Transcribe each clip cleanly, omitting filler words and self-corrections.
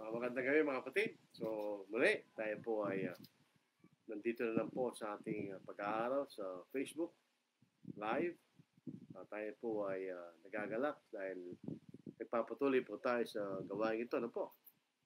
Magandang gabi mga kapatid. So muli, tayo po ay nandito na lang po sa ating pag-aaral sa Facebook Live. Tayo po ay nagagalak dahil nagpapatuloy po tayo sa gawain ito. Ano po?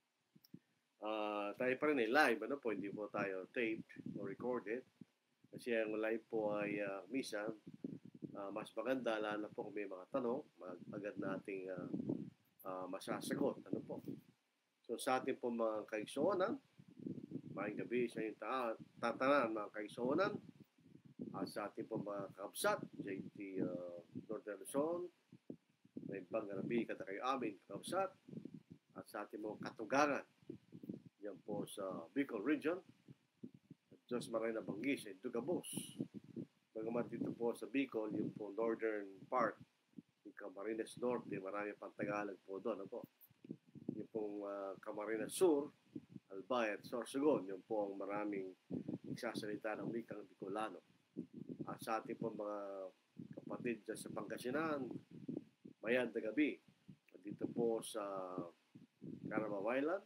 Tayo pa rin ay live. Ano po? Hindi po tayo taped o recorded. Kasi ang live po ay minsan mas maganda lalo na po kung may mga tanong, agad nating masasagot. Ano po? So sa ating po mga kaigsuonan, maayong gabi sa inyong tatanan mga kaigsuonan, at sa ating po mga kakabsat, JT Northern Luzon, may ibang gabi kada kayo amin kakabsat, at sa ating mga katugangan, yan po sa Bicol Region, at Diyos maray na banggi sa Dugabos. Bagamat dito po sa Bicol, yung po northern part, yung Camarines Norte, marami pang Tagalog po doon. Ano po? Yung pong Camarines Sur, Albay at Sorsogon, yung po ang maraming nagsasalita ng wikang Bicolano. At sa ating po mga kapatid dyan sa Pangasinan, mayad na gabi. Dito po sa Carabao Island,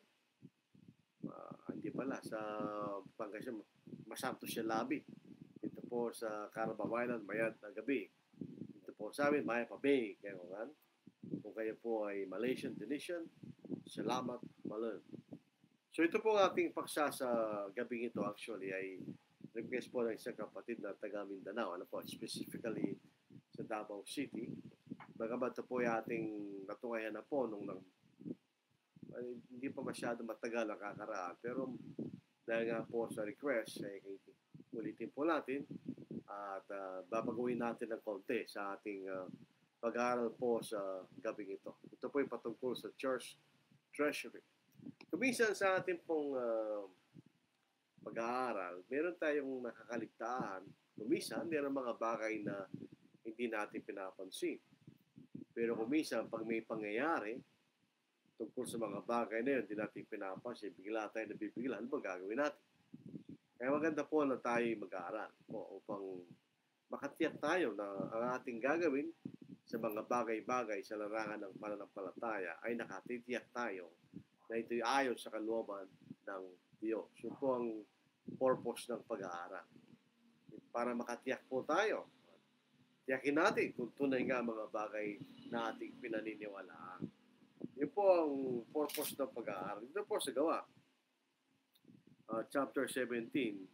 hindi pala, sa Pangasinan, Masanto siya Labi. Dito po sa Carabao Island, mayad na gabi. Dito po sa amin, Maya Pabay. Kung kayo po ay Malaysian, Indonesian, salamat, malam. So ito po ating paksa sa gabing ito actually ay request po ng isang kapatid na taga Mindanao. Ano po, specifically sa Davao City. Bagamat ito po ay ating natungayan na po nung hindi pa masyado matagal nakakaraan. Pero dahil nga po sa request, ay ulitin po natin at babaguhin natin ng konti sa ating pag-aaral po sa gabing ito. Ito po ay patungkol sa Church Treasury. Kuminsan sa ating pong pag-aaral, meron tayong nakakaligtaan. Kuminsan, meron mga bagay na hindi natin pinapansin. Pero kuminsan, pag may pangyayari tungkol sa mga bagay na yun, hindi natin pinapansin, bigla tayo nabibigla, ano ba gagawin natin? Kaya maganda po na tayo mag-aaral po upang makatiyak tayo na ang ating gagawin sa mga bagay-bagay sa larangan ng pananampalataya ay nakatitiyak tayo na ito'y ayon sa kalooban ng Diyos. Yun po ang purpose ng pag-aaral. Para makatiyak po tayo. Tiyakin natin kung tunay nga mga bagay na ating pinaniniwalaan. Yun po ang purpose ng pag-aaral. Ito po sa gawa. Chapter 17,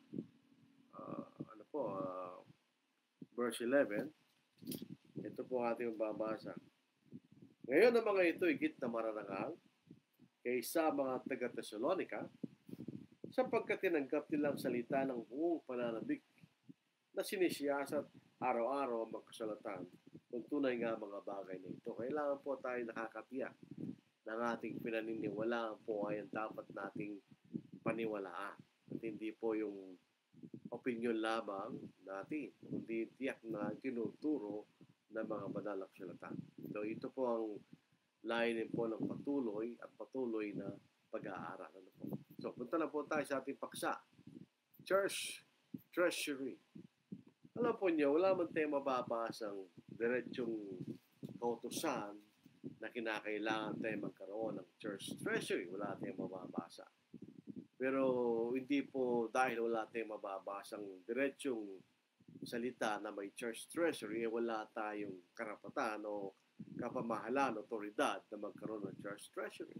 verse 11. Ito po ating babasa. Ngayon ang mga ito higit na maranangal kaysa mga taga-Thessalonica sapagkat tinanggap nilang salita ng buong pananabik na sinisiyasat araw-araw ang magkasalatan kung tunay nga mga bagay na ito. Kailangan po tayo nakakatiyak ng ating pinaniniwalaan po ay ang dapat nating paniwalaan. At hindi po yung opinion lamang natin, kundi tiyak na tinuturo ng mga banal na kasulatan. So ito po ang layunin po ng patuloy na pag-aaral. Ano po? So punta na po tayo sa ating paksa. Church Treasury. Alam po niyo, wala man tayo mababasang diretsong kautusan na kinakailangan tayo magkaroon ng Church Treasury. Wala tayong mababasa. Pero hindi po dahil wala tayong mababasang diretsong salita na may Church Treasury, wala tayong karapatan o kapamahalan, otoridad na magkaroon ng Church Treasury.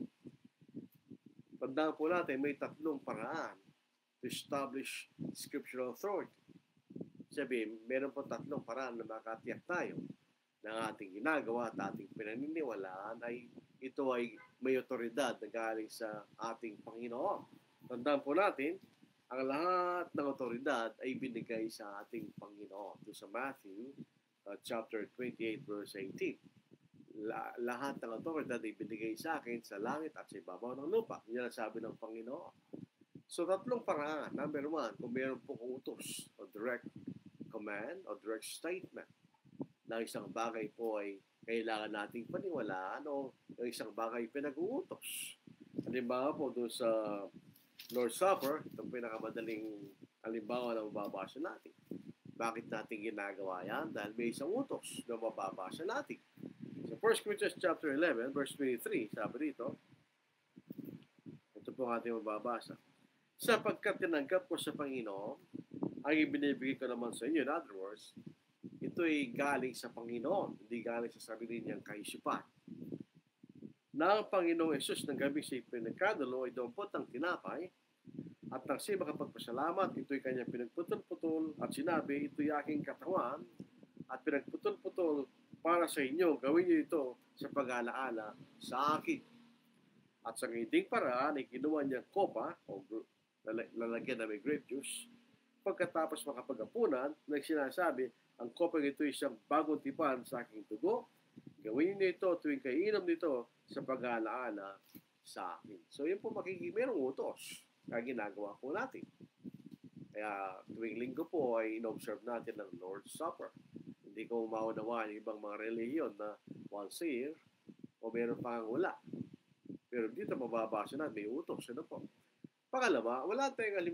Tandaan po natin, may tatlong paraan to establish scriptural authority. Sabi, meron po tatlong paraan na makatiyak tayo ng ating ginagawa at ating pinaniniwalaan ay ito ay may otoridad na galing sa ating Panginoon. Tandaan po natin, ang lahat ng otoridad ay binigay sa ating Panginoon. Ito sa Matthew chapter 28 verse 18. Lahat ng otoridad ay binigay sa akin sa langit at sa ibabaw ng lupa. Yan ang sabi ng Panginoon. So tatlong paraan. Number one, kung mayroon po utos o direct command o direct statement na isang bagay po ay kailangan nating paniwalaan o yung isang bagay pinag-uutos. Halimbawa po doon sa Lord's Supper, itong pinakamadaling halimbawa na mababasa natin. Bakit natin ginagawa yan? Dahil may isang utos na mababasa natin. So 1 Corinthians chapter 11, verse 23, sabi dito, po ang ating mababasa. Sapagkat tinanggap ko sa Panginoon, ang ibinibigay ko naman sa inyo, in other words, ito'y galing sa Panginoon, hindi galing sa sarili niyang kaisipan. Na ang Panginoong Yesus ng gabi siya pinagkadulo ay dumpot ang tinapay, at nang siya makapagpasalamat, ito'y kanyang pinagputol-putol at sinabi, ito'y aking katawan at pinagputol-putol para sa inyo. Gawin niyo ito sa pag-alaala sa akin. At sa ngiding paraan ay kinuha niya kopa o lalagyan na may grape juice. Pagkatapos makapag-apunan, sinasabi, ang kopa ito ay isang bagong tipan sa aking dugo. Gawin niyo ito tuwing kainom nito sa pag-alaala sa akin. So yun po merong utos na ginagawa po natin. Kaya tuwing linggo po ay in-observe natin ang Lord's Supper. Hindi ko maunawaan yung ibang mga relihiyon na once a year o meron pang wala. Pero dito mababasa na may utos. Ano po? Pangalawa, wala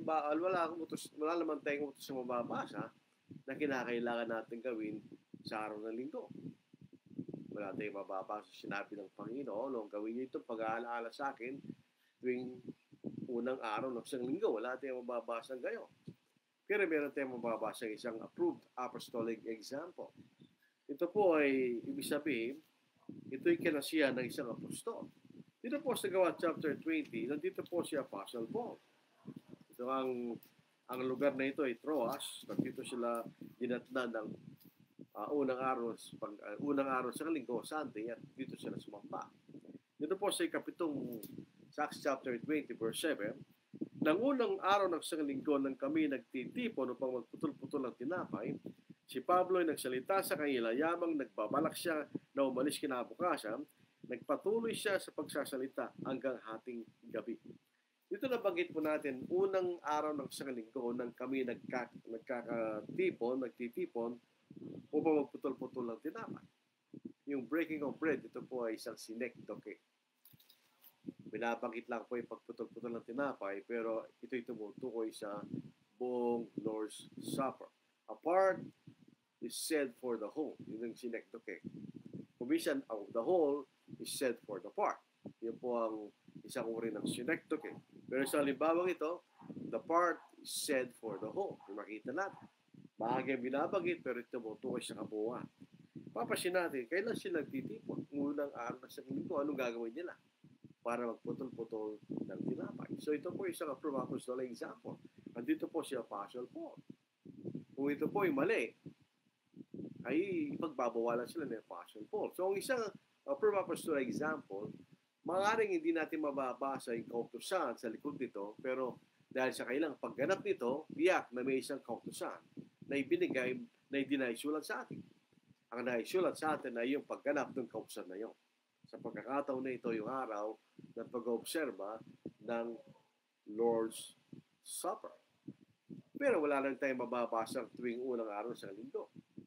naman tayong utos na mababasa na kinakailangan natin gawin sa araw ng linggo. Wala tayong mababasa sinabi ng Panginoon, gawin niyo ito pag-aalaala sa akin tuwing unang araw ng isang linggo. Wala tayong mababasa gayon. Pero meron tayong mababasa isang approved apostolic example. Ito po ay, ibig sabihin, ito'y kinasiyahan ng isang apostol. Dito po sa Gawa chapter 20, nandito po si Apostle Paul. Ito ang lugar na ito ay Troas. Nandito sila dinatnan ng unang araw sa linggo, Sunday, at dito sila sumampa. Dito po sa ikapitong Acts chapter 20, verse 7, nang unang araw ng isang linggo nang kami nagtitipon upang magputol-putol ng tinapay, si Pablo ay nagsalita sa kanila, yamang nagbabalak siya na umalis kinabukasan, nagpatuloy siya sa pagsasalita hanggang hating gabi. Dito nabanggit po natin, unang araw ng isang linggo nang kami nagtitipon upang magputol-putol ng tinapay. Yung breaking of bread, ito po ay isang synecdoche. Binabanggit lang po yung pagputol-putol ng tinapay, pero ito'y tumutukoy sa buong Lord's Supper. A part is said for the whole. Yun yung synecdoche. Commission of the whole is said for the part. Yun po ang isang uri ng synecdoche. Pero sa halimbawang ito, the part is said for the whole. Kung makita natin. Bahagi ang binabanggit, pero ito tumutukoy sa kabuuan. Papasin natin, kailan sila nagtitipon? Unang araw sa linggo, anong gagawin nila para magputol-putol ng tinapay? So ito po isang approved apostolic example. Nandito po si Apostle Paul. Kung ito po ay mali, ay ipagbabawalan sila ni Apostle Paul. So ang isang approved apostolic example, maaaring hindi natin mababasa yung kautusan sa likod nito, pero dahil sa kailang pagganap nito, tiyak na may isang kautusan na ibinigay na idinaisulat sa atin. Ang naisulat sa atin ay yung pagganap ng kautusan na yun. Sa pagkakataon na ito yung araw ng pag-obserba ng Lord's Supper. Pero wala lang tayong mababasa tuwing unang araw sa linggo.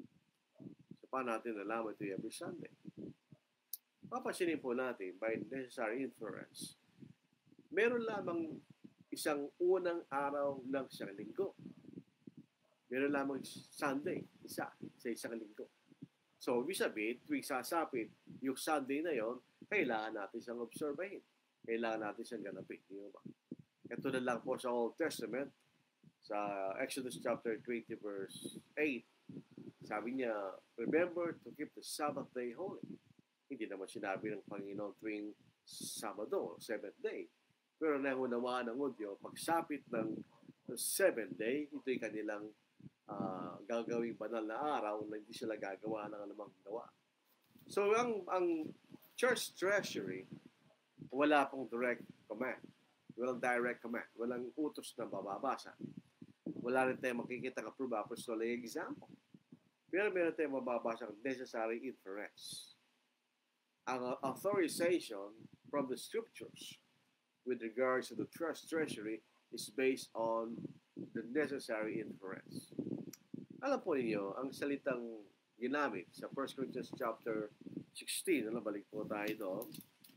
So paano natin nalaman ito every Sunday? Papasinin po natin by necessary inference. Meron lamang isang unang araw ng isang linggo. Meron lamang Sunday, isa sa isang linggo. So, ibig sabihin, tuwing sasapit yung Sunday na yon, kailangan natin siyang obserbahin. Kailangan natin siyang ganapin. Di ba? Ito na lang po sa Old Testament, sa Exodus chapter 20 verse 8, sabi niya, remember to keep the Sabbath day holy. Hindi naman sinabi ng Panginoon tuwing Sabado, 7th day. Pero nangunawaan ng Hudyo, pagsapit ng 7th day, ito'y kanilang gagawing banal na araw na hindi sila gagawa ng anumang gawa. So, ang church treasury, wala pong direct command. Walang direct command. Walang utos na bababasa. Wala rin tayong makikita ng approved apostolic example. Pero meron tayong mababasa ng necessary inference. Ang authorization from the scriptures with regards to the church treasury is based on the necessary inference. Alam po ninyo, ang salitang ginamit sa 1 Corinthians chapter 16, balik po tayo doon,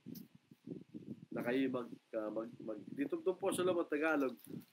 na kayo dito po sa lumang Tagalog,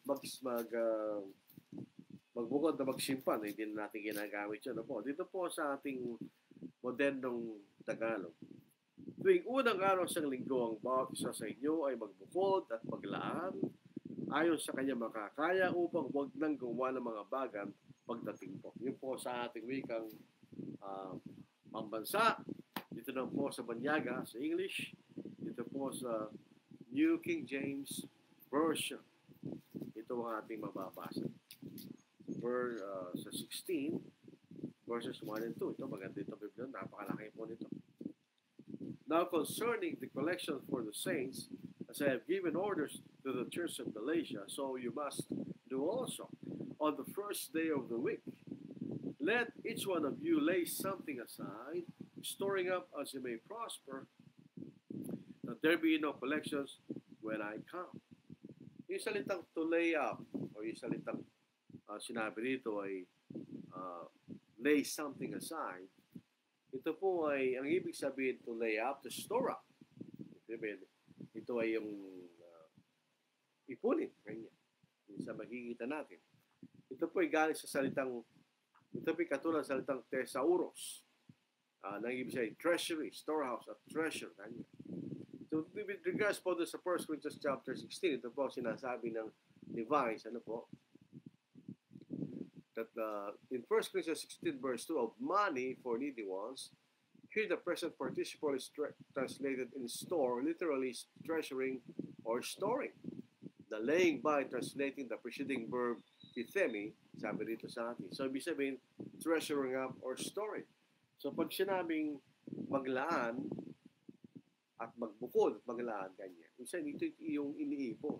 magbukod na magsimpan, hindi na natin ginagamit yun. Po. Dito po sa ating modernong Tagalog, Tuwing unang araw sa linggo, ang bawat isa sa inyo ay magbukod at maglaan ayon sa kanya makakaya upang huwag nang gumawa ng mga bagan pagdating po. Yun po sa ating wikang uh, pambansa. Dito na po sa Banyaga, sa English. Dito po sa New King James Version. Ito ang ating mababasa. Sa 16, verses 1 and 2. Ito, maganda ito, Biblia. Napakalaki po nito. Now concerning the collection for the saints, as I have given orders to the church of Galatia, so you must do also. On the first day of the week, let each one of you lay something aside, storing up as you may prosper, that there be no collections when I come. Yung salitang to lay up, o yung salitang sinabi dito ay lay something aside, ito po ay, ang ibig sabihin to lay up, to store up. Ito ay yung ipunin. Ganyan. Sa makikita natin. Ito po ay galing sa salitang, ito po ay katulad sa salitang thesauros. Nang ibig sabihin, treasury, storehouse, at treasure. Ganyan. So, with regards po sa 1 Corinthians chapter 16, ito po sinasabi ng Levites, ano po, that in 1 Corinthians 16 verse 2 of money for needy ones, here the present participle is translated in store, literally treasuring or storing. The laying by translating the preceding verb tithemi, sabi dito sa atin. So, ibig sabihin, treasuring up or storing. So, pag sinabing maglaan at magbukod at maglaan, ganyan. Isa dito yung iniipon.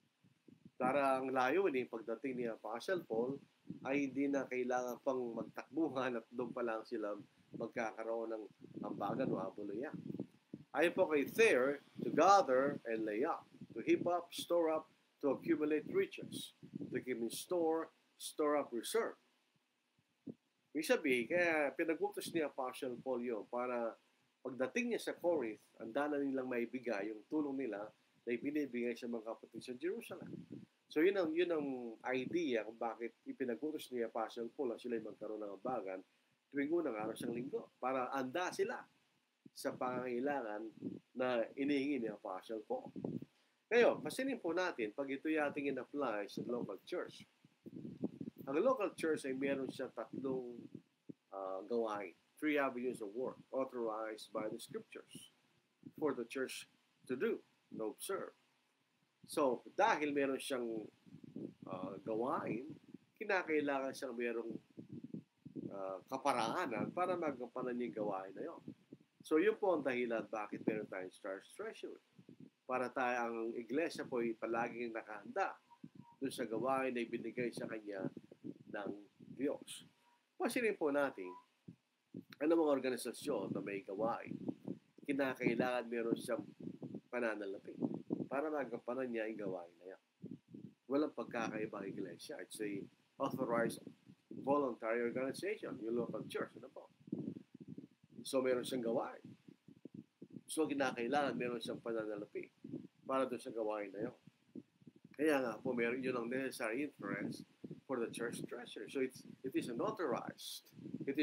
Para ang layo ni pagdating ni Apostle Paul, ay hindi na kailangan pang magtakbuhan at doon pa lang sila magkakaroon ng ambagan o abuluya. Ayon po kay Thayer, to gather and lay up, to heap up, store up, to accumulate riches, to keep in store up reserve. Ibig sabihin, kaya pinagutos ni Apostle Paul yun para pagdating niya sa Corinth, ang dala nilang maibigay, yung tulong nila na ibinibigay sa mga kapatid sa Jerusalem. So yun ang idea kung bakit ipinagutos ni Apostle Paul na sila magkaroon ng ambagan tuwing unang araw sa linggo para anda sila sa pangangailangan na inihingi ni Apostle Paul. Ngayon, pasinin po natin pag ito ating in-apply sa local church. Ang local church ay meron siya tatlong gawain, 3 avenues of work authorized by the scriptures for the church to do, to observe. So, dahil meron siyang gawain, kinakailangan siyang merong kaparaanan para magampanan yung gawain na yun. So, yun po ang dahilan bakit meron tayong Treasury. Para ang iglesia po ay palaging nakahanda doon sa gawain na ibinigay sa kanya ng Diyos. Pasinin po natin, ano mga organisasyon na may gawain, kinakailangan meron siyang pananalapi para magampanan niya ang gawain na yan. Walang pagkakaiba ang iglesia. It's a authorized voluntary organization, yung local church. Ano po? So, meron siyang gawain. So, kinakailangan meron siyang pananalapi para doon sa gawain na yun. Kaya nga po, meron yun ang necessary inference for the church treasury. So, it is authorized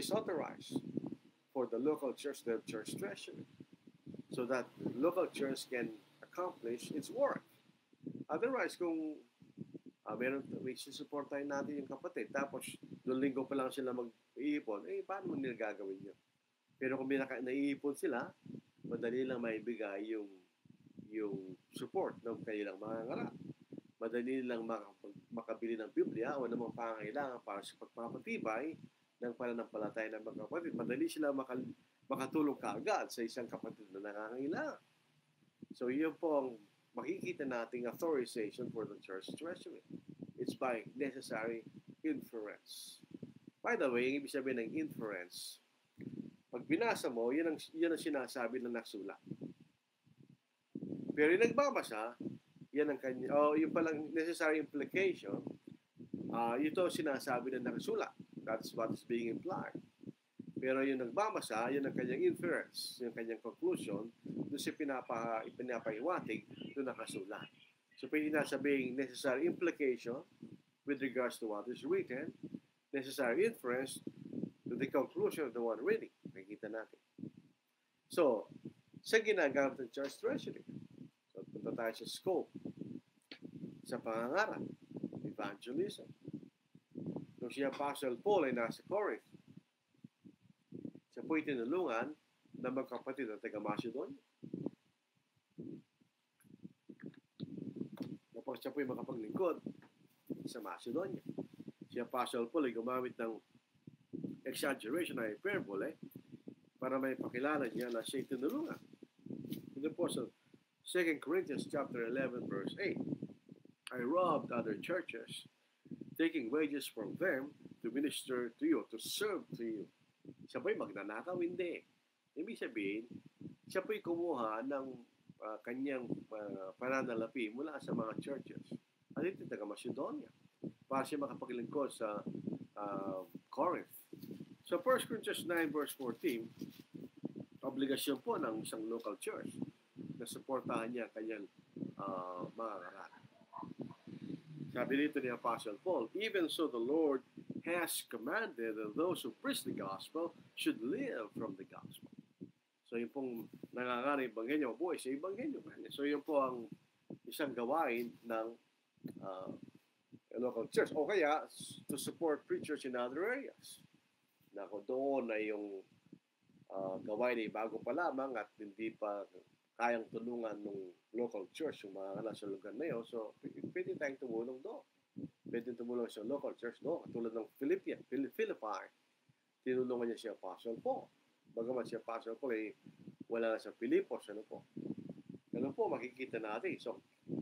for the local church, the church treasury, so that the local church can accomplish its work. Otherwise, kung may susuportahin natin yung kapatid, tapos doon linggo pa lang sila mag-iipon, paano mo nila gagawin yun? Pero kung naiipon sila, madali lang maibigay yung support ng kanilang mga ngarap. Madali lang makabili ng Biblia o namang pangangailangan para sa pagpapatibay ng pananampalataya ng mga kapatid. Madali sila makatulong kaagad sa isang kapatid na nangangailangan. So, yun po ang makikita nating authorization for the church treasury. It's by necessary inference. By the way, ibig sabihin ng inference, pag binasa mo, yun ang sinasabi ng nagsulat. Pero yung nagbabasa, yan ang kanya, yung palang necessary implication, ito sinasabi ng nakasulat. That's what is being implied. Pero yung nagbabasa, yan ang kanyang inference, yung kanyang conclusion, doon siya pinapahiwatig doon nakasulat. So, pwede na sabing necessary implication with regards to what is written, necessary inference to the conclusion of the one reading. Nakikita natin. So, sa ginagamit ng church treasury. So, punta tayo sa scope, sa pangangaral, evangelism. Nung si Apostle Paul ay nasa Corinth, siya po'y tinulungan ng magkapatid na taga-Macedonia. Tapos siya po'y makapaglingkod sa Macedonia. Si Apostle Paul ay gumamit ng exaggeration na hyperbole para may pakilala niya na siya'y tinulungan. Ito po sa 2 Corinthians chapter 11 verse 8. I robbed other churches, taking wages from them to minister to you, to serve to you. Siya ba'y magnanakaw? Hindi. Ibig sabihin, siya po'y kumuha ng kanyang pananalapi mula sa mga churches. At ito taga Macedonia para siya makapaglingkod sa Corinth. So 1 Corinthians 9 verse 14, obligasyon po ng isang local church na suportahan niya kanyang mga ngaral. Sabi dito ni Apostle Paul, even so the Lord has commanded that those who preach the gospel should live from the gospel. So yun pong nangangaral ng Ebanghelyo, buhay sa Ebanghelyo. So yun po ang isang gawain ng local church. O kaya, to support preachers in other areas. Na kung doon ay yung gawain ay bago pa lamang at hindi pa kayang tulungan ng local church yung mga nasa lugar na yun. So, pwede tayong tumulong doon. Pwede tumulong sa local church doon. Katulad ng Philippi, tinulungan niya si Apostle Paul. Bagaman si Apostle Paul ay wala na sa Pilipos. Ano po, makikita natin. So,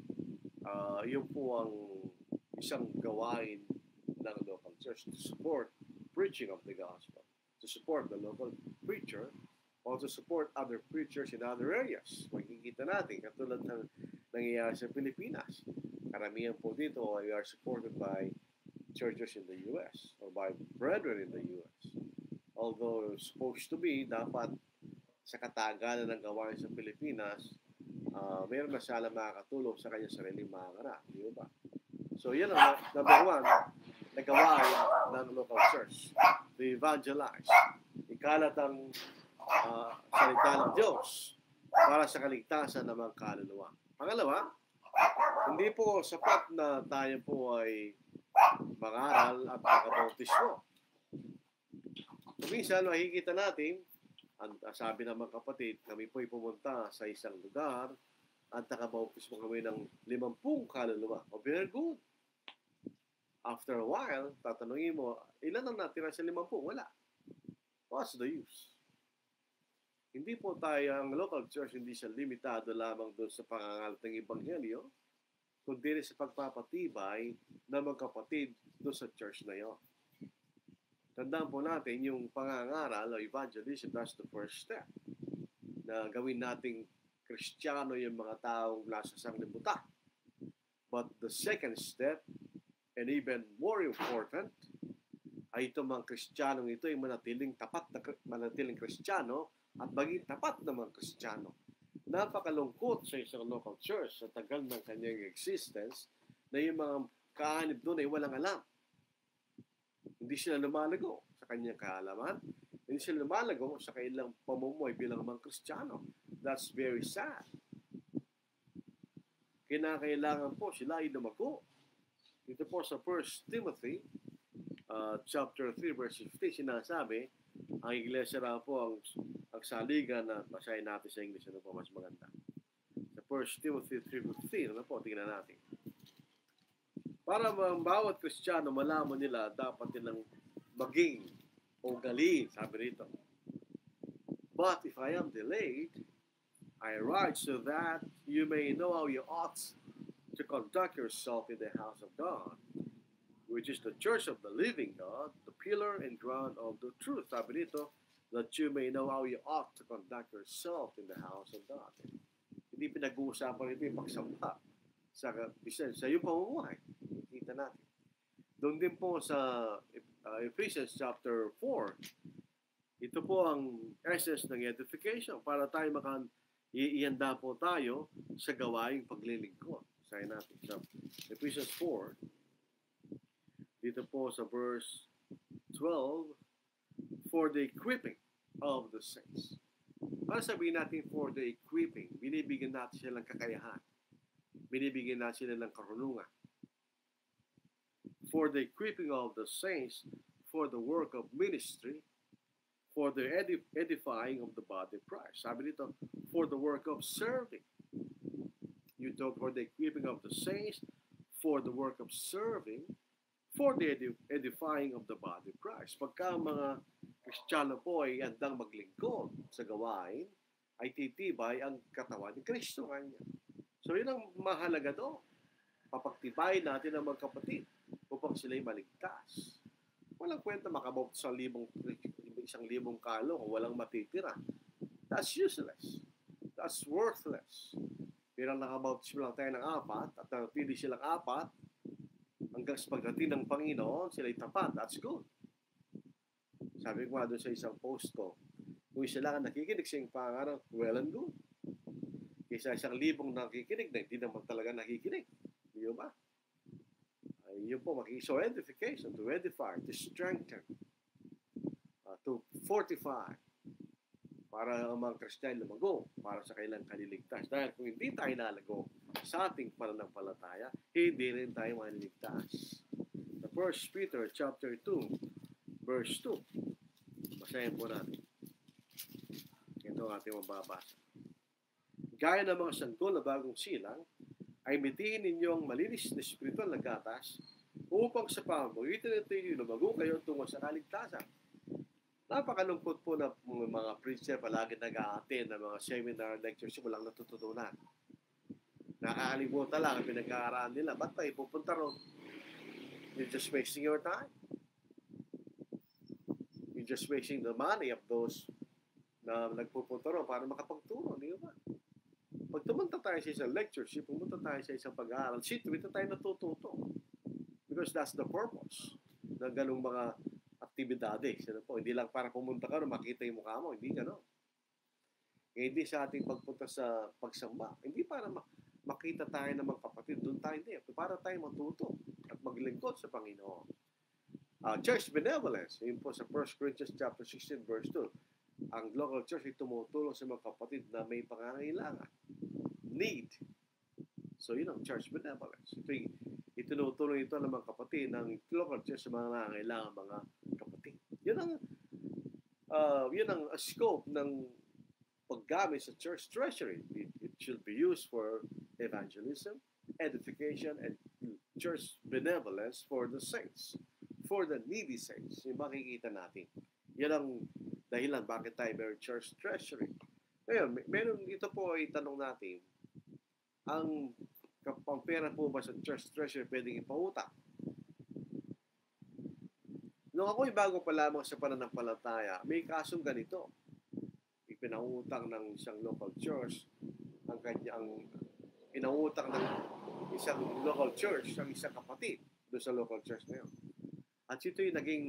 yun po ang isang gawain ng local church to support preaching of the gospel, to support the local preacher, or to support other preachers in other areas. Makikita natin, katulad ng nangyayari sa Pilipinas. Karamihan po dito ay are supported by churches in the U.S. or by brethren in the U.S. Although supposed to be, dapat sa katagalan ng gawain sa Pilipinas, meron na siya makakatulong sa kanyang sariling mga anak. Di ba? So, yan ang number one na gawain ng local church. To evangelize. Ikalat ang salita ng Diyos para sa kaligtasan ng mga kaluluwa. Pangalawa, hindi po sapat na tayo po ay mangaral at makabautismo. Minsan, makikita natin, sabi ng mga kapatid, kami po ay pumunta sa isang lugar at nakabautismo kami ng 50 kaluluwa. O, very good. After a while, tatanungin mo, ilan ang natira sa 50? Wala. What's the use? Hindi po tayo, ang local church, hindi siya limitado lamang doon sa pangangalat ng Ebanghelyo, kundi rin sa pagpapatibay ng mga kapatid doon sa church na yon. Tandaan po natin, yung pangangaral o evangelism, that's the first step. Na gawin nating Kristiyano yung mga taong nasa sanglibutan. But the second step, and even more important, ay itong mga Kristiyanong ito ay manatiling tapat na manatiling Kristiyano at maging tapat na mga Kristiyano. Napakalungkot sa isang local church sa tagal ng kanyang existence na yung mga kaanib doon ay walang alam. Hindi sila lumalago sa kanyang kaalaman. Hindi sila lumalago sa kailang pamumuhay bilang mga Kristiyano. That's very sad. Kinakailangan po sila ay lumago. Ito po sa 1 Timothy chapter 3 verse 15 sinasabi, ang iglesia raw po ang saligan na basahin natin sa English, ano po mas maganda. Sa 1 Timothy 3:15, ano po, tingnan natin. Para ang bawat Kristiyano malaman nila, dapat nilang maging ugali, sabi rito. But if I am delayed, I write so that you may know how you ought to conduct yourself in the house of God, which is the church of the living God, the pillar and ground of the truth. Sabi dito, that you may know how you ought to conduct yourself in the house of God. Hindi pinag-uusapan ito yung pagsamba sa iyong pamumuhay. Kita natin. Doon din po sa Ephesians chapter 4, ito po ang essence ng edification para tayo iihanda po tayo sa gawaing paglilingkod. Sabi natin sa Ephesians 4, dito po sa verse 12, for the equipping of the saints. Para sabihin natin for the equipping, binibigyan natin sila ng kakayahan. Binibigyan natin sila ng karunungan. For the equipping of the saints, for the work of ministry, for the edifying of the body of Christ. Sabi dito, for the work of serving. You talk for the equipping of the saints, for the work of serving, for the edifying of the body of Christ. Pagka mga Kristiyano po ay andang maglingkod sa gawain, ay titibay ang katawan ni Kristo kanya. So yun ang mahalaga doon. Papagtibayin natin ang mga kapatid upang sila'y maligtas. Walang kwenta makabot sa 1,000 kalo kung walang matitira. That's useless. That's worthless. Pero nakabautismo lang tayo ng 4 at natili silang 4 hanggang sa pagdating ng Panginoon, sila'y tapat. That's good. Sabi ko nga doon sa isang post ko, kung isa lang ang nakikinig sa iyong pangarap, well and good. Kaysa 1,000 nakikinig na hindi naman talaga nakikinig. Di ba? Yun po, so edification, to edify, to strengthen, to fortify, para ang mga Kristiyano lumago, para sa kailang kaliligtas. Dahil kung hindi tayo lalago sa ating pananampalataya, hindi rin tayo maliligtas. The 1 Peter chapter 2, verse 2. Basahin po natin. Ito ang ating mababasa. Gaya ng mga sanggol na bagong silang, ay mitihin ninyong malinis na spiritual na gatas upang sa pamamagitan nito yung lumago kayo tungo sa kaligtasan. Napakalungkot po na mga preacher palagi nag-a-attend ng mga seminar, lectures, walang natututunan. Nakakalimutan lang ang pinag-aaral nila. Ba't tayo pupunta ron? You're just wasting your time. You're just wasting the money of those na nagpupunta ron para makapagturo. Di ba? Pag tumunta tayo sa isang lectureship, pumunta tayo sa isang pag-aaral, dito tayo natututo. Because that's the purpose ng ganung mga aktibidades. Ano po? Hindi lang para pumunta ka, makita yung mukha mo. Hindi gano'n. Hindi sa ating pagpunta sa pagsamba. Hindi para makita tayo ng mga kapatid. Doon tayo hindi. Para tayo matuto at maglingkod sa Panginoon. Church benevolence. Yun po sa 1 Corinthians chapter 16 verse 2. Ang local church ay tumutulong sa mga kapatid na may pangangailangan. Need. So yun ang church benevolence. Itinutulong ito ng mga kapatid ng local church sa mga nangangailangan mga kapatid. Yun ang scope ng paggamit sa church treasury. It should be used for evangelism, edification, and church benevolence for the saints, for the needy saints. Yung makikita natin. Yan ang dahilan bakit tayo may church treasury. Ngayon, meron ito po ay tanong natin, ang pera po ba sa church treasury pwedeng ipautang? Nung ako'y bago pa lamang sa pananampalataya, may kasong ganito. Ipinautang ng isang local church ang pinautang ng isang local church ang isang kapatid doon sa local church na yun. At ito yung naging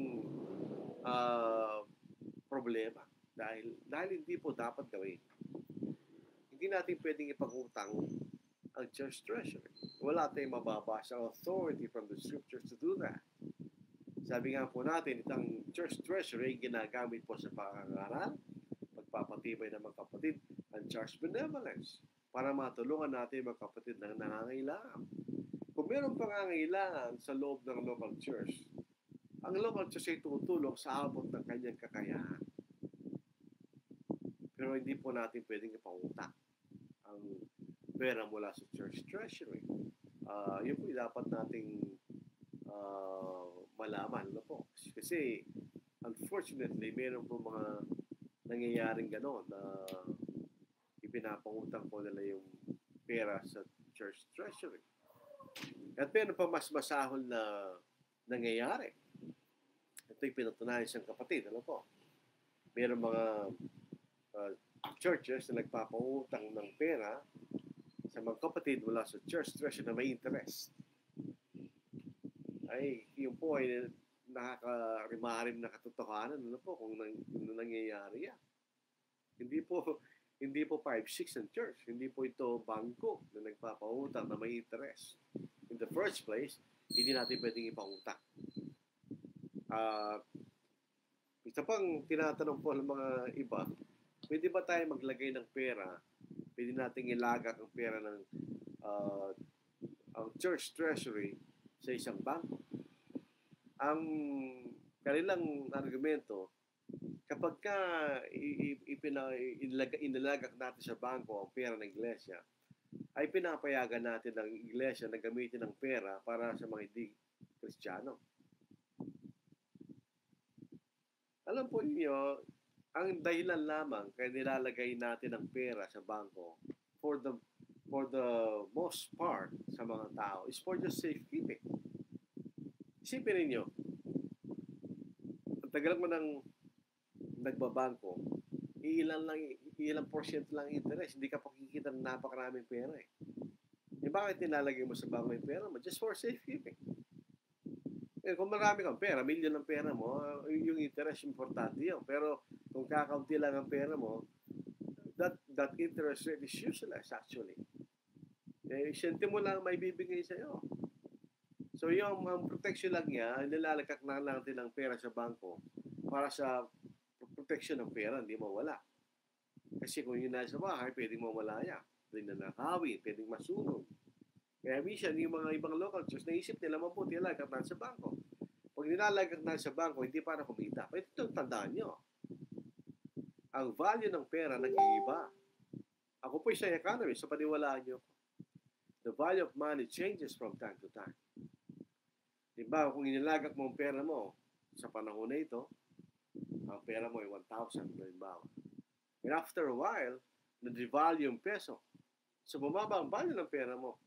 problema dahil hindi po dapat gawin. Hindi natin pwedeng ipag-utang ang church treasury. Wala tayong mababasa authority from the scriptures to do that. Sabi nga po natin, itang church treasury ginagamit po sa pangangaral, pagpapatibay ng mga kapatid, ang church benevolence para matulungan natin mga kapatid na nangangailangan. Kung mayroong pangangailangan sa loob ng local church, ang local church ay tutulong sa abot ng kanyang kakayahan. Pero hindi po natin pwedeng ipangutang ang pera mula sa church treasury. Yun po dapat nating malaman. Ano po? Kasi unfortunately, meron po mga nangyayaring gano'n na ipinapangutang po nila yung pera sa church treasury. At meron pa mas masahol na nangyayari. Ito'y pinatunayan siyang kapatid. Ano po? Meron mga churches na nagpapangutang ng pera sa mga kapatid mula sa church treasury na may interest. Ay, yun po ay nakakarimarim na katotohanan. Ano po kung nangyayari yan? Hindi po 5-6 ang church. Hindi po ito bangko na nagpapautang na may interest. In the first place, hindi natin pwedeng ipangutang. Isa pang tinatanong po ng mga iba, Pwede ba tayo maglagay ng pera? Pwede nating ilagak ang pera ng uh, ang church treasury sa isang bangko. Ang kanilang argumento, kapag ka inilagak natin sa bangko ang pera ng iglesia, ay pinapayagan natin ng iglesia na gamitin ang pera para sa mga hindi Kristiyano. Alam po niyo, ang dahilan lamang kaya nilalagay natin ang pera sa bangko for the most part sa mga tao is for just safekeeping. Isipin ninyo, ang tagal mo nang nagbabangko, ilang porsyento lang interest, hindi ka pakikita ng napakaraming pera eh. Bakit nilalagay mo sa bangko yung pera mo? Just for safekeeping. Kung marami kang pera, milyon ang pera mo, yung interest importante yun. Pero kung kakaunti lang ang pera mo, that interest rate is useless actually. Siyente mo lang may bibigay sa'yo. So yung ang protection lang niya, nilalagak na lang natin ang pera sa bangko para sa protection ng pera, hindi mawala. Kasi kung yun nasa bahay, pwedeng mawala yan. Pwedeng nanakawin, pwedeng masunog. Kaya minsan, yung mga ibang local church, naisip nila mabuti ilagak na sa bangko. Pag nilalagak na sa bangko, hindi para kumita. Pero ito, tandaan nyo. Ang value ng pera nag-iiba. Ako po isang economist, so paniwalaan nyo. The value of money changes from time to time. Diba, kung inilagak mo ang pera mo sa panahon na ito, ang pera mo ay 1,000, halimbawa. And after a while, na-devalue yung peso. So, bumaba ang value ng pera mo.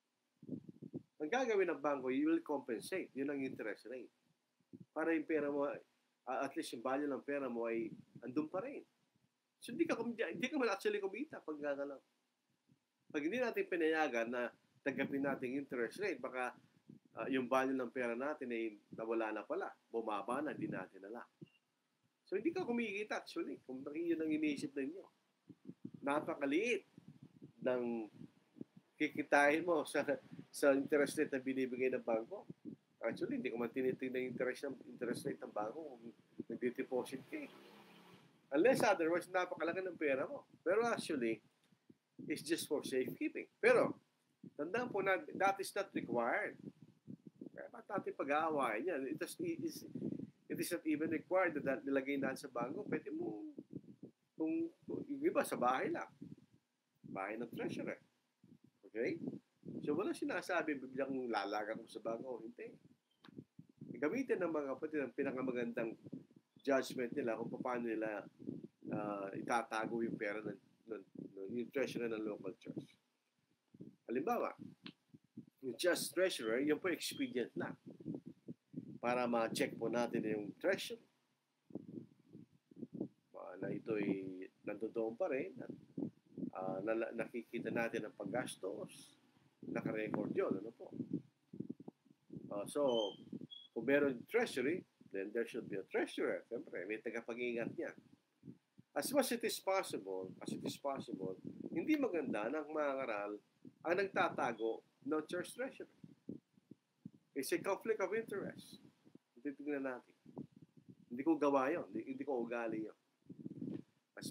Ang gagawin ng bangko, you will compensate. Yun ang interest rate. Para yung pera mo, at least yung value ng pera mo ay andun pa rin. So, hindi ka man actually kumita pag gagalaw. Pag hindi natin pinayagan na tanggapin natin interest rate, baka yung value ng pera natin ay nawala na pala. Bumaba na, hindi natin alam. So, hindi ka kumikita actually. Kung yun ang iniisip ninyo. Napakaliit ng kikitain mo sa interest rate na binibigay ng bangko. Actually, hindi ko man tinitingnan yung interest rate ng bangko kung nag-deposit ka eh. Unless otherwise, napakalaki ng pera mo. Pero actually, it's just for safekeeping. Pero, tandaan po na that is not required. Kaya ba't natin pag-aawain yan? It is not even required that nilagay na sa bangko. Pwede mo, kung yung iba sa bahay lang. Bahay ng treasurer. Okay? So, wala sinasabi, biglang lalagang mo sa bangko. Hindi. Gamitin ng mga kapatid ang pinakamagandang judgment nila kung paano nila itatago yung pera ng yung treasurer ng local church. Halimbawa, yung just treasurer, yun po expedient na para ma-check po natin yung treasury. Na ito'y nandoon pa rin at nakikita natin ang paggastos, naka-record yun, ano po. So, kung meron treasury, then there should be a treasurer. Siyempre, may tagapag-ingat niya. As much as it is possible, hindi maganda ng mga ngaral ang nagtatago ng church treasury. It's a conflict of interest. Titignan natin. Hindi ko gawa yun. Hindi ko ugali yun. As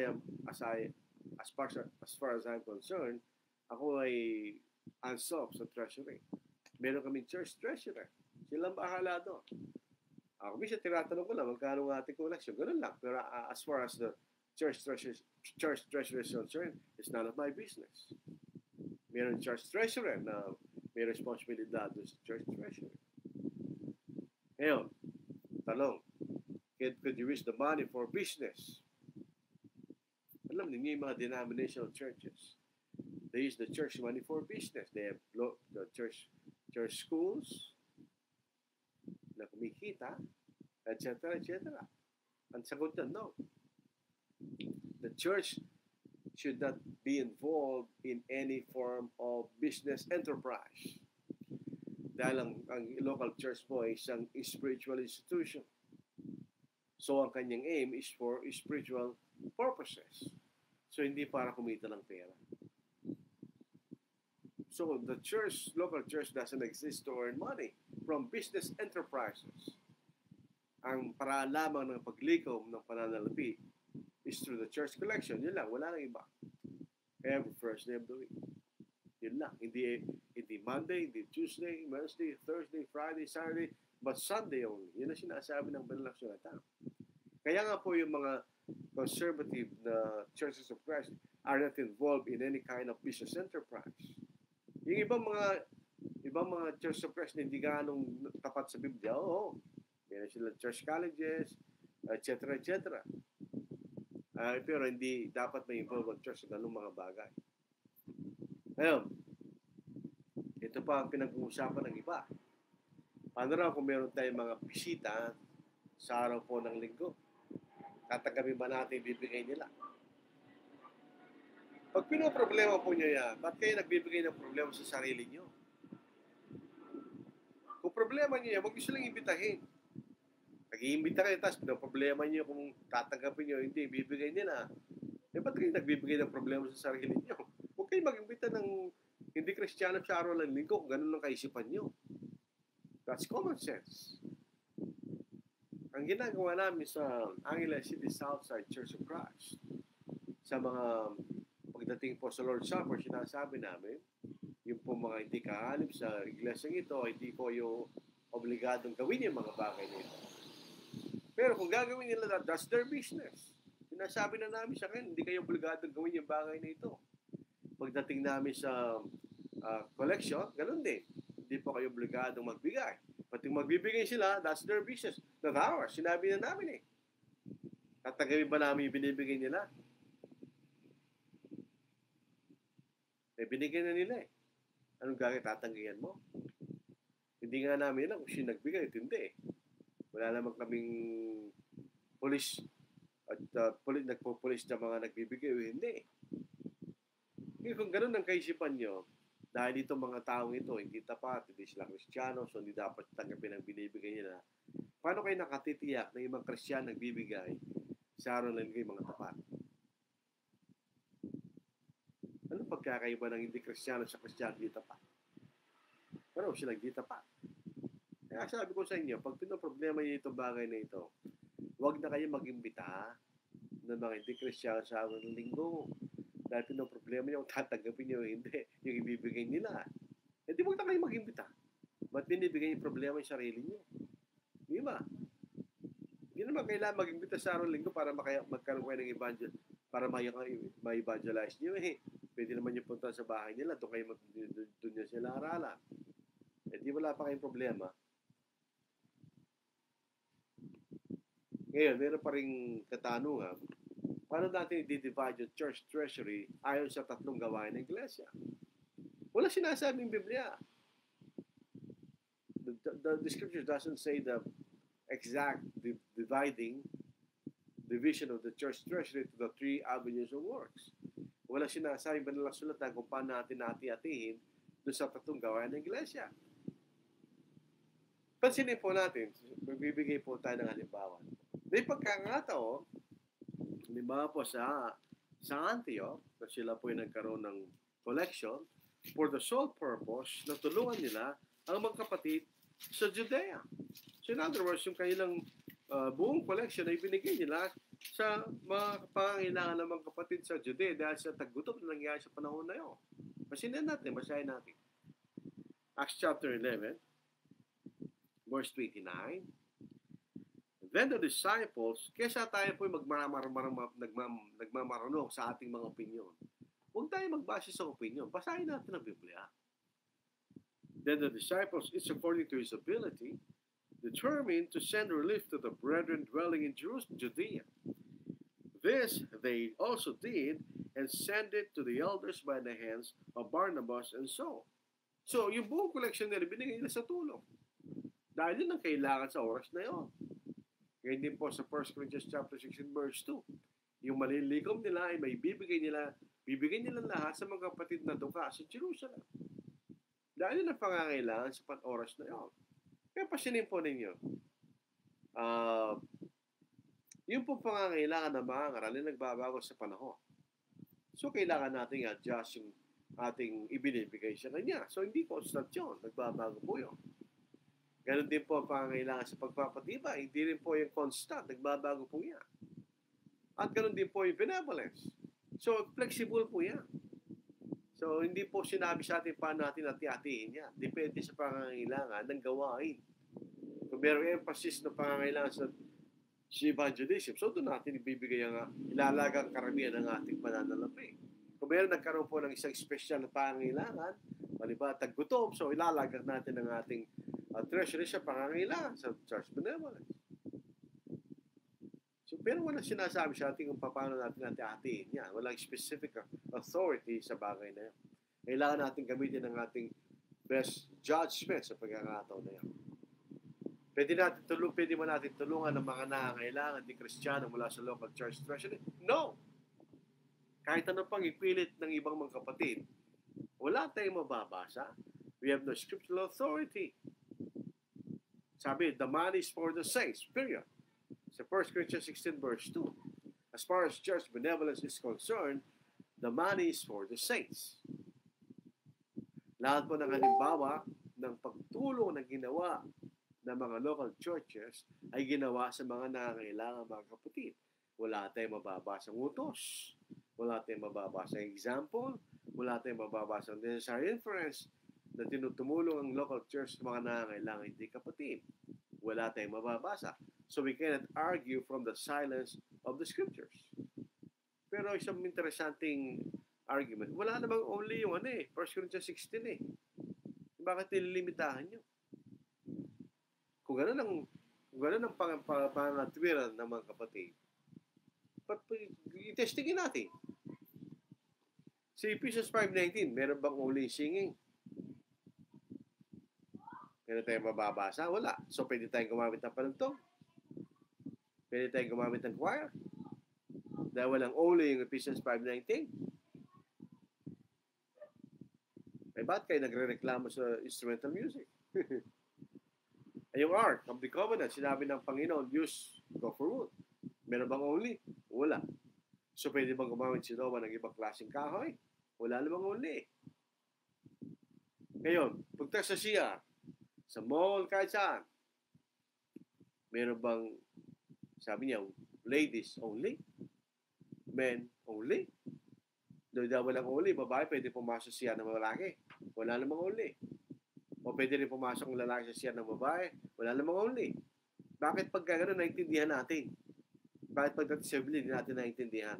far as I'm concerned, ako ay unsolved sa treasury. Meron kaming church treasurer. Silang bahala doon. Ako minsan tinatanong ko lang magkano ang ating collection. Ganun lang. Pero as far as the church treasurer is concerned, it's none of my business. Meron church treasurer na may responsibilidad doon sa church treasurer. Ngayon, talong, could you use the money for business? Alam niyo yung mga denominational churches. They use the church money for business. They have the church schools na kumikita, etc., etc. Ang sagot na, no. The church should not be involved in any form of business enterprise. Dahil ang local church po ay isang spiritual institution. So, ang kanyang aim is for spiritual purposes. So, hindi para kumita ng pera. So, the local church doesn't exist to earn money from business enterprises. Ang paraan lamang ng paglikom ng pananalapi is through the church collection. Yun lang, wala nang iba. Every first day of the week. Yun lang. Hindi Monday, hindi Tuesday, Wednesday, Thursday, Friday, Saturday, but Sunday only. Yun ang sinasabi ng Banal na Kasulatan. Kaya nga po yung mga conservative na churches of Christ are not involved in any kind of business enterprise. Yung ibang mga churches of Christ na hindi ganong tapat sa Biblia, meron sila church colleges, etc., etc. Pero hindi dapat may involve ang church sa ganung mga bagay. Ngayon, ito pa ang pinag-uusapan ng iba. Paano raw kung meron tayong mga bisita sa araw po ng linggo? Tatanggapin ba natin ibibigay nila? Pag pinoproblema po nyo yan, ba't kayo nagbibigay ng problema sa sarili nyo? Kung problema nyo yan, huwag nyo silang imbitahin. Nag-iimbita kayo, tapos pinoproblema nyo kung tatanggapin nyo, hindi, ibibigay nila. Ba't kayo nagbibigay ng problema sa sarili nyo? Huwag kayo mag-imbita ng hindi Kristiyano sa araw ng linggo kung ganun lang kaisipan nyo. That's common sense. Ang ginagawa namin sa Angeles City Southside Church of Christ, sa mga pagdating po sa Lord's Supper, sinasabi namin, yung po mga hindi kahalip sa iglesyang ito, hindi ko yung obligadong gawin yung mga bagay nito. Pero kung gagawin nila, that's their business. Sinasabi na namin sa akin, hindi kayo obligadong gawin yung bagay na ito. Pagdating namin sa collection, ganun din. Hindi po kayo obligadong magbigay. Pati magbibigay sila, that's their business. Not ours. Sinabi na namin Tatagawin ba namin yung binibigay nila? Binigay na nila Anong gagawin? Tatanggihan mo? Hindi nga namin kung sino nagbigay. Hindi Wala naman kaming pulis at nagpo-pulis na mga nagbibigay. Hindi. Kung ganun ang kaisipan nyo, dahil dito mga taong ito, hindi tapat, hindi sila Kristiyano, so hindi dapat tanggapin ang binibigay nila. Paano kayo nakatitiyak na yung mga Kristiyano nagbibigay sa araw ng linggo mga tapat? Ano pagkakaiba ng hindi Kristiyano sa Kristiyano hindi tapat? Pero sila hindi tapat. Kaya sabi ko sa inyo, pag pinoproblema niyo itong bagay na ito, huwag na kayo mag-imbita ng mga hindi Kristiyano sa araw ng linggo. Dahil pinoproblema niyo, tatanggapin niyo, hindi, yung ibibigay nila. Hindi huwag na kayo mag-imbita. Ba't binibigay yung problema yung sarili niyo? Di ba? Hindi naman kailangan mag-imbita sa araw ng linggo para magkaroon kayo ng evangel, para ma-evangelize niyo Pwede naman yung punta sa bahay nila, doon nyo sila aralan. Di wala pa kayong problema. Ngayon, meron pa rin katanungan. Paano natin i-divide yung church treasury ayon sa tatlong gawain ng iglesia? Wala sinasabing Biblia. The scripture doesn't say the exact division of the church treasury to the three avenues of works. Wala sinasabing Banal na Kasulatan kung paano natin hati-hatiin doon sa tatlong gawain ng iglesia. Pansinin po natin, magbibigay po tayo ng halimbawa. May pagkakataon, halimbawa po sa Antioch, na sila po yung nagkaroon ng collection for the sole purpose na tulungan nila ang mga kapatid sa Judea. So in other words, yung kanilang buong collection ay binigay nila sa mga pangangailangan ng mga kapatid sa Judea dahil sa taggutom na nangyari sa panahon na yun. Basahin natin. Acts chapter 11, verse 29. Then the disciples, kesa tayo po nagmamarunong sa ating mga opinion. Huwag tayo magbase sa opinion. Basahin natin ang Biblia. Then the disciples, each according to his ability, determined to send relief to the brethren dwelling in Judea. This they also did and sent it to the elders by the hands of Barnabas and Saul. So, yung buong collection nila, binigay nila sa tulong. Dahil yun ang kailangan sa oras na yun. Ngayon din po sa 1 Corinthians chapter 16 verse 2. Yung malilikom nila ay may bibigay nila lahat sa mga kapatid na duka sa Jerusalem. Dahil yun ang pangangailangan sa oras na yun. Kaya pasinin po ninyo, yung po pangangailangan ng mga aralin nagbabago sa panahon. So, kailangan natin i-adjust yung ating ibinibigay sa kanya. So, hindi constant yun. Nagbabago po yun. Ganon din po ang pangangailangan sa pagpapatibay. Hindi rin po yung constant. Nagbabago po yan. At ganoon din po yung benevolence. So, flexible po yan. So, hindi po sinabi sa atin paano natin hati-hatiin yan. Depende sa pangangailangan ng gawain. Kung mayroong emphasis na pangangailangan sa evangelism, so doon natin ibibigay ang ilalagang karamihan ng ating pananalapi. Kung mayroon nagkaroon po ng isang special na pangangailangan, maliba taggutom, so ilalagang natin ang ating treasury sa pangangailangan sa church benevolence. So, pero walang sinasabi sa atin kung paano natin hati-hatiin yan. Walang specific authority sa bagay na yan. Kailangan natin gamitin ang ating best judgment sa pagkakataon na yan. Pwede mo natin tulungan ng mga nangangailangan di Kristiyano mula sa local church treasury? No! Kahit ano pang ipilit ng ibang mga kapatid, wala tayong mababasa. We have no scriptural authority. Sabi, the money is for the saints, period. Sa 1 Corinthians 16 verse 2, as far as church benevolence is concerned, the money is for the saints. Lahat po ng halimbawa ng pagtulong na ginawa ng mga local churches ay ginawa sa mga nangangailangan mga kapatid. Wala tayong mababasang utos. Wala tayong mababasang example. Wala tayong mababasang necessary inference na tinutumulong ang local church sa mga nangangailangan hindi kapatid. Wala tayong mababasa. So we cannot argue from the silence of the scriptures. Pero isang interesanting argument, wala namang only yung 1 Corinthians 16 eh. Bakit nililimitahan nyo? Kung gano'n ang pangatwiran ng mga kapatid, itestingin natin. Si Ephesians 5:19, meron bang only singing? Meron tayong mababasa? Wala. So pwede tayong gumamit ng panugtong. Pwede tayong gumamit ng choir. Dahil walang only yung Ephesians 5:19. Eh, ba't kayo nagre-reklamo sa instrumental music? Ay, yung Ark of the Covenant, sinabi ng Panginoon, use gopher wood. Meron bang only? Wala. So, pwede bang gumamit si Noah ng ibang klaseng kahoy? Wala namang only. Ngayon, pagta sa siya, sa mall, kahit saan, meron bang, sabi niya, ladies only? Men only? Dahil walang only, babae pwede pumasok siya ng lalaki. Wala namang only. O pwede rin pumasok ng lalaki sa siya ng babae. Wala namang only. Bakit pag gano'n naintindihan natin? Bakit pag disability hindi natin naintindihan?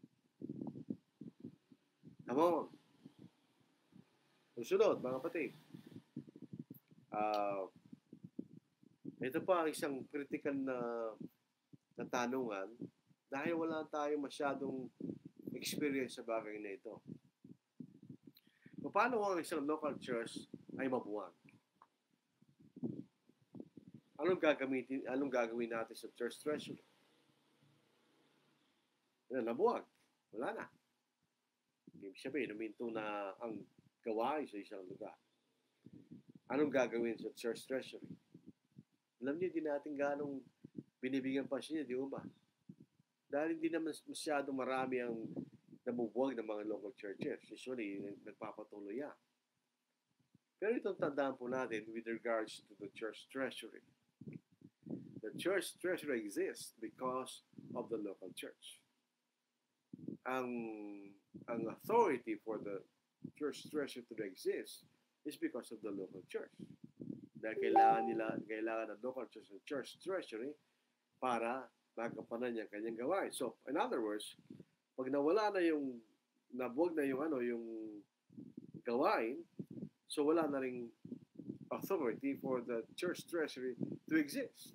Come on. Susunod, mga kapatid. Ito pa ang isang critical na tanungan dahil wala tayong masyadong experience sa bagay na ito. Paano ang isang local church ay mabuwag? Anong gagawin natin sa church treasury? Nabuwag. Wala na. Ibig sabihin, naminto na ang gawain sa isang lugar. Anong gagawin sa church treasury? Alam niyo, di natin ganong binibigyan pa siya, di ba? Dahil hindi naman masyado marami ang nabubuwag ng mga local churches. Usually, nagpapatuloy yan. Pero itong tandaan po natin with regards to the church treasury. The church treasury exists because of the local church. Ang authority for the church treasury to exist is because of the local church. Dahil kailangan ng local church treasury para magampanan niya kanyang gawain. So, in other words, pag nawala na nabuwag na yung gawain, so wala na ring authority for the church treasury to exist.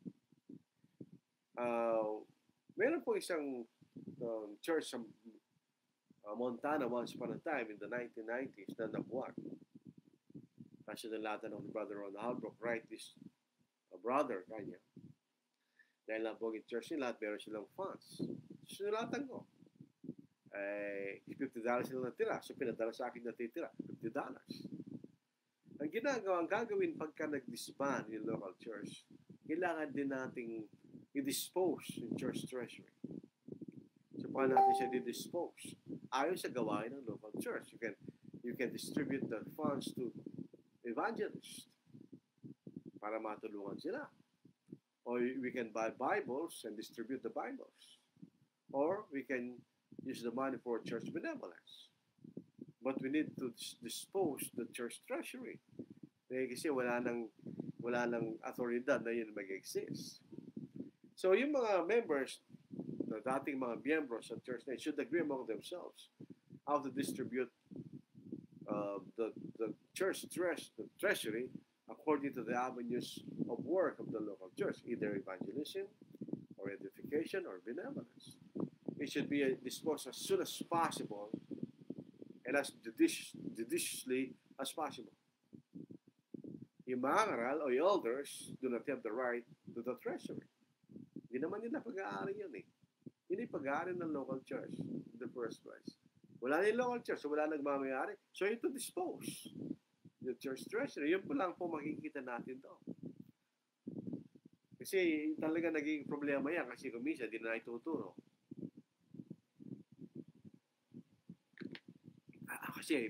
Meron po isang church sa Montana once upon a time in the 1990s na nabuwag. Kasi nalatan ng brother Ron Halbrook, right, this brother kanya. Dahil nabuwag yung church nila at meron silang funds. Sinulatan ko. $50 sila natira. So, pinadala sa akin natitira. $50. Ang gagawin pagka nag-disband yung local church, kailangan din nating i-dispose yung church treasury. So, paano natin siya i-dispose? Ayon sa gawain ng local church. You can distribute the funds to evangelists para matulungan sila. Or we can buy Bibles and distribute the Bibles. Or we can use the money for church benevolence. But we need to dispose the church treasury. Kasi wala nang authority na yun mag-exist. So yung mga members, the dating mga miyembro sa church na should agree among themselves how to distribute the church the treasury according to the avenues of work of the local church, either evangelism or edification or benevolence. It should be disposed as soon as possible and as judiciously as possible. Yung mga ngaral o yung elders do not have the right to the treasury. Hindi naman nila pag-aari yun eh. Hindi pag-aari ng local church in the first place. Wala na yung local church, so wala nagmamayari. So you to dispose the church treasury. Yun po lang po makikita natin to. Kasi talaga naging problema yan kasi kumisa di na ituturo. Kasi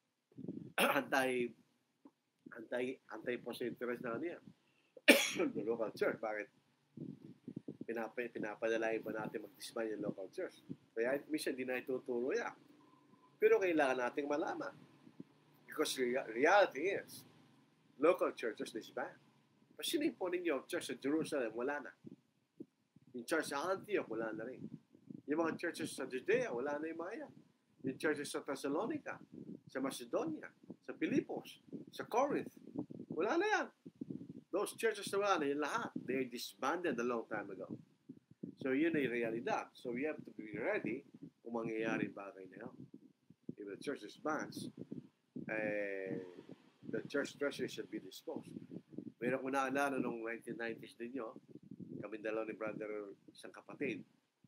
antay po sa interest na niya. The local church. Bakit? Pinapadalain ba natin mag-disband yung local church? Kaya minsan di na ituturo yan. Pero kailangan nating malaman. Because reality is, local churches disband. Pasinin po ninyo, church sa Jerusalem, wala na. Yung church sa Antioch, wala na rin. Yung mga churches sa Judea, wala na yung mga yan. Yung churches sa Thessalonica, sa Macedonia, sa Pilipos, sa Corinth, wala na yan. Those churches na wala na, yung lahat, they disbanded a long time ago. So yun ay realidad. So we have to be ready kung mangyayari bagay na yun. If the church disbands, the church treasury should be disposed. Meron ko naalala noong 1990s din nyo, kami dalawa ni brother, isang kapatid,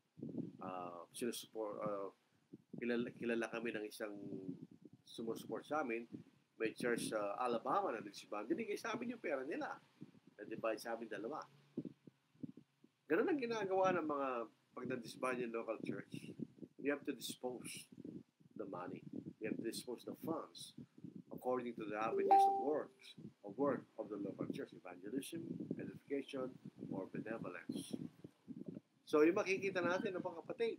kilala kami ng isang sumusupport sa amin, may church sa Alabama na nagsibang, binigay sa amin yung pera nila, na-divide sa amin dalawa. Ganun ang ginagawa ng mga pag na-disband yung local church. You have to dispose the money. You have to dispose the funds according to the avenues of work of the local church, evangelism, edification, or benevolence. So, yung makikita natin ng mga kapatid,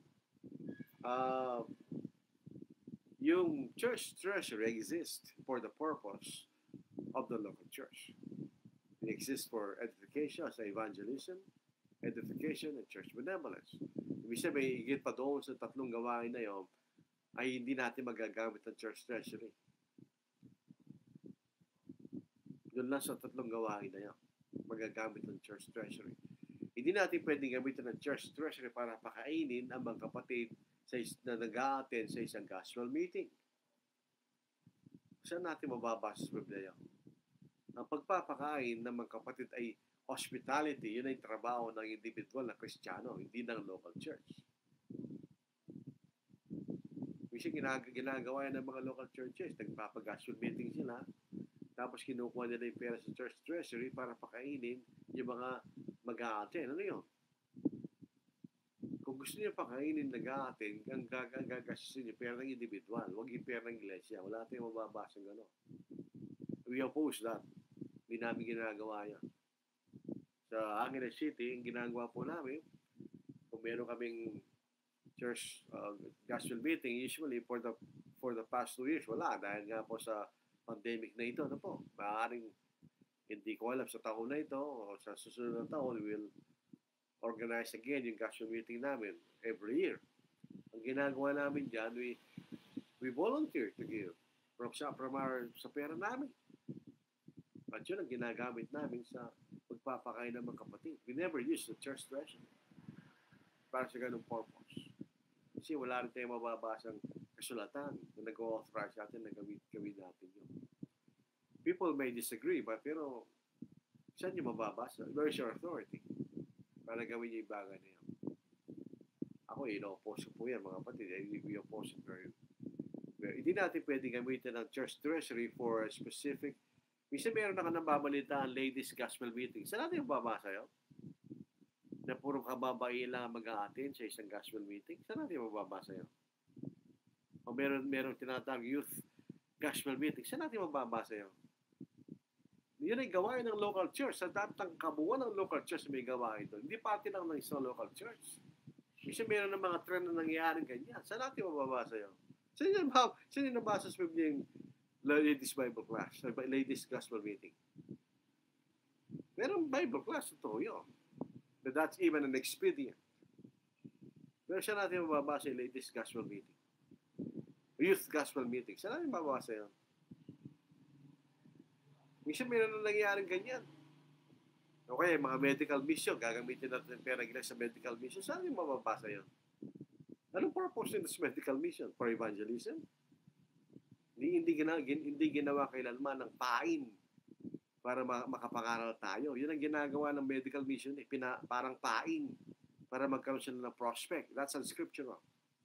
yung church treasury exists for the purpose of the local church. It exists for edification as evangelism, edification, and church benevolence. Ibig sabihin, higit pa doon sa tatlong gawain na yun, ay hindi natin magagamit ng church treasury. Doon lang sa tatlong gawain na yan, magagamit ng church treasury. Hindi natin pwedeng gamitin ng church treasury para pakainin ang mga kapatid na nag-a-attend sa isang gospel meeting. Saan natin mababasa sa Biblia yan? Ang pagpapakain ng mga kapatid ay hospitality. Yun ay trabaho ng individual na Kristiyano, hindi ng local church. Kasi ginagawa yan ng mga local churches. Nagpapag-gospel meeting sila. Tapos kinukuha nila yung pera sa church treasury para pakainin yung mga mag-a-attend. Ano yun? Kung gusto niyo pakainin nag-a-attend, ang gagastusin niyo pera ng individual. Huwag yung pera ng iglesia. Wala tayong mababasa ng gano'n. We oppose that. Hindi namin ginagawa yan. Sa Angeles City, ang ginagawa po namin, kung meron kaming church gospel meeting, usually for the past 2 years, wala. Dahil nga po sa pandemic na ito, ano po, maaaring hindi ko alam sa taon na ito o sa susunod na taon, we will organize again yung gospel meeting namin every year. Ang ginagawa namin dyan, we volunteer to give sa pera namin. At yun ang ginagamit namin sa pagpapakain ng mga kapatid. We never use the church treasury para sa ganung purpose. Kasi wala rin tayong mababasang kasulatan na nag-authorize natin na gawin natin yun. People may disagree, pero saan nyo mababasa? Where is your authority para gawin nyo yung bagay na yun? Ako, ino-oppose po yan, mga kapatid. We oppose it very. Hindi natin pwede gamitin ng church treasury for a specific. Minsan meron na ka nang babalita ang ladies gospel meeting. Saan natin yung babasa yun? Na puro kababae lang mag-a-attend sa isang gospel meeting. Saan natin mababasa yun? O meron tinatawag youth gospel meeting. Saan natin mababasa yun? Yun ay gawain ng local church. Sa datang kabuuan ng local church may gawain doon. Hindi pati lang ng isang local church. Kasi meron ng mga trend na nangyayaring ganyan. Saan natin mababasa yun? Saan yung nabasa sa Biblia yung Ladies Bible Class, Ladies Gospel Meeting? Merong Bible class, totoo yun. But that's even an expedient. Pero saan natin mababasa yung Ladies Gospel Meeting? Youth Gospel Meeting. Saan natin mababasa yun? Minsan meron na nangyayaring ganyan. Okay, mga medical mission, gagamitin natin pera nila sa medical mission. Saan yung mababasa yun? Anong purpose nito sa medical mission? For evangelism? Hindi ginawa kailanman ng pain para makapangaral tayo. Yun ang ginagawa ng medical mission, parang pain para magkaroon sila ng prospect. That's unscriptural.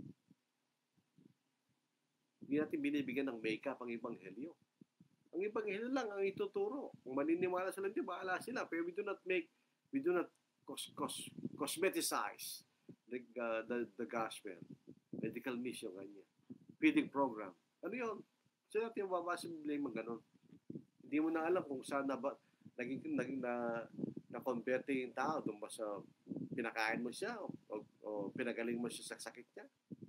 Hindi natin binibigyan ng make-up ang ebanghelyo. Ang ebanghelyo lang ang ituturo. Kung maniniwala sila, di bahala sila. Pero we do not cosmeticize the gospel. Medical mission, ganyan. Feeding program. Ano yun? So natin yung babasa ng Biblia yung gano'n. Hindi mo na alam kung saan naging na-converte yung tao. Doon ba sa pinakain mo siya o pinagaling mo siya sa sakit niya?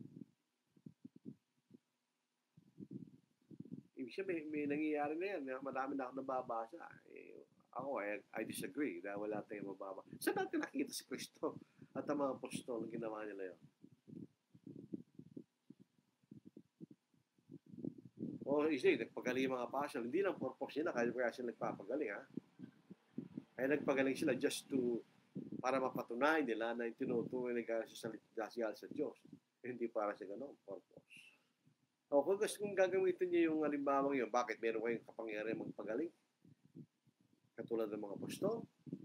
Ibig siya may nangyayari na yan. Marami na ako nababasa. I disagree dahil wala tayong mababa. Saan natin nakita si Kristo at ang mga apostol na ginawa nila yun? Nagpagaling yung mga apostol. Hindi lang purpose nila kaya sila nagpapagaling, ha? Kaya nagpagaling sila para mapatunayan nila na tinutuloy nila sa Diyos. Hindi para sa ganun purpose. O kung gagamitin niyo yung halimbawang yun, bakit meron kayong kapangyarihan magpagaling? Katulad ng mga apostol.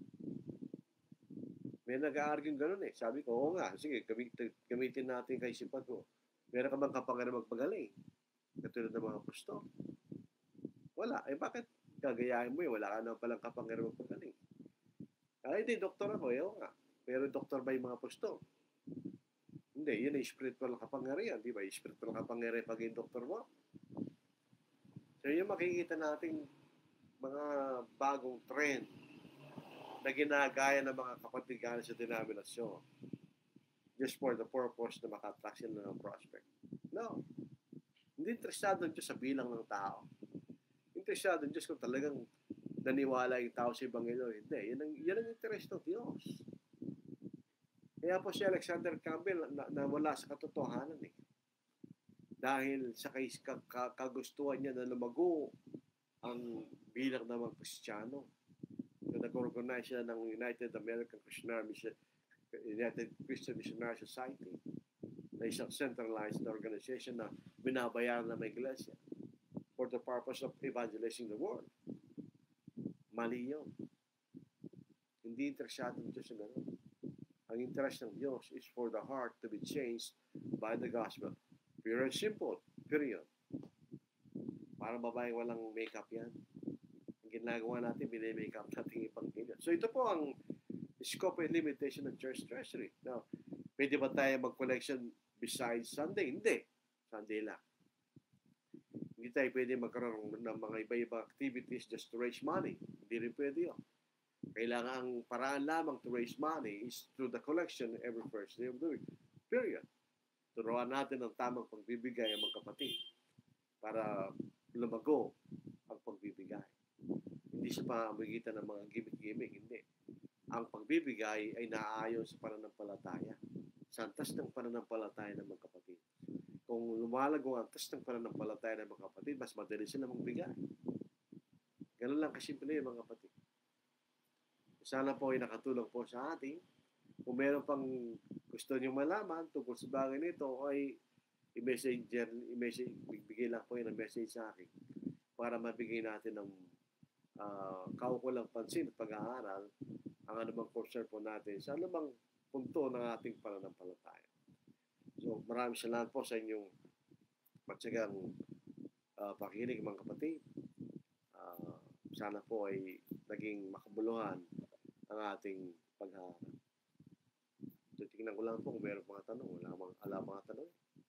May nag-a-argue ganun eh. Sabi ko, oo nga, sige, gamitin natin kay isipan ko. Meron ka bang kapangyarihan magpagaling? Katulad ng mga apostol. Wala. Bakit gagayahin mo yun? Wala ka na palang kapangyarihan magpagaling. Hindi, doktor ako. Oo nga. Pero doktor ba yung mga apostol? Hindi, yun ay spiritual na kapangyarihan. Di ba? Yung spiritual na kapangyarihan paging doktor mo. So, yung makikita nating mga bagong trend na ginagaya ng mga kapatigan sa denominasyon just for the purpose na maka-attract sila ng prospect. No. Hindi interesado Diyos sa bilang ng tao. Interesado Diyos kung talagang naniwala yung tao sa Ebanghelyo. Hindi. Yan ang interest ng Diyos. Kaya po si Alexander Campbell na wala sa katotohanan eh. Dahil sa kagustuhan niya na lumago ang bilang ng mga Kristiyano. So, nag-organize siya ng United Christian Missionary Society na isang centralized organization na binabayaran ng mga iglesia for the purpose of evangelizing the world. Mali yun. Hindi interesado ng Diyos sa ganun. Ang interest ng Diyos is for the heart to be changed by the gospel. Pure and simple. Period. Para babaeng walang makeup yan. Ang ginagawa natin, binimake-up natin ipangkilyan. So ito po ang scope and limitation ng Church Treasury. Now, pwede ba tayo mag-collection besides Sunday? Hindi. Sunday lang. Hindi tayo pwede magkaroon ng mga iba-ibang activities just to raise money. Hindi rin pwede yun. Kailangan ang paraan lamang to raise money is through the collection every first day of the week. Period. Turuan natin ang tamang pagbibigay ang mga kapatid para lumago ang pagbibigay. Hindi sa pamamagitan ng mga gimmick-gimmick. Hindi. Ang pagbibigay ay naaayon sa pananampalataya. Sa antas ng pananampalataya ng mga kapatid. Kung lumalago ang antas ng pananampalataya ng mga kapatid, mas madali sila magbigay. Ganun lang kasimple yung mga kapatid. Sana po ay nakatulong po sa atin. Kung meron pang gusto niyo malaman tungkol sa bagay nito, ay bigay lang po yun ng message sa akin para mabigay natin ng kaukulang pansin at pag-aaral ang anumang concern po natin sa anumang punto ng ating pananampalataya. So, maraming salamat po sa inyong matyagang pakikinig mga kapatid. Sana po ay naging makabuluhan ang ating pag-aaral. So, tingnan ko lang po kung mayroong mga tanong. Wala mga tanong.